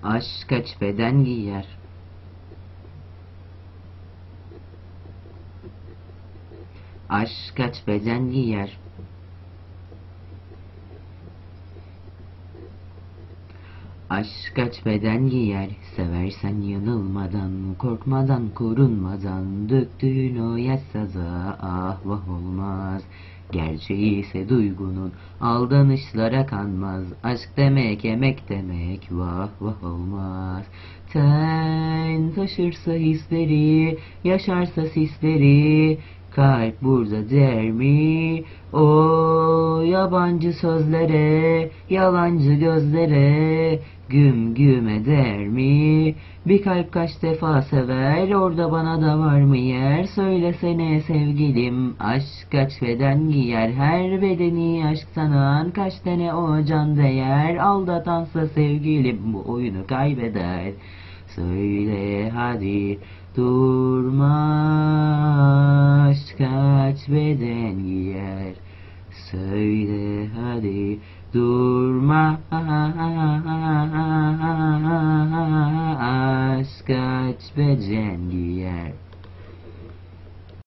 Aşk kaç beden giyer? Aşk kaç beden giyer? Aşk kaç beden giyer? Seversen yanılmadan, korkmadan, korunmadan, döktüğün o yasaza ah vah olmaz. Gerçeği ise duygunun aldanışlara kanmaz. Aşk demek emek demek vah vah olmaz. Ten taşırsa hisleri, yaşarsa sisleri, kalp burada der mi? O yabancı sözlere, yalancı gözlere güm güm eder mi? Bir kalp kaç defa sever, orada bana da var mı yer? Söylesene sevgilim, aşk kaç beden giyer? Her bedeni aşk sanan kaç tane o can değer? Aldatansa sevgilim bu oyunu kaybeder. Söyle hadi durma, aşk kaç beden giyer? Söyle hadi durma, aşk kaç beden giyer?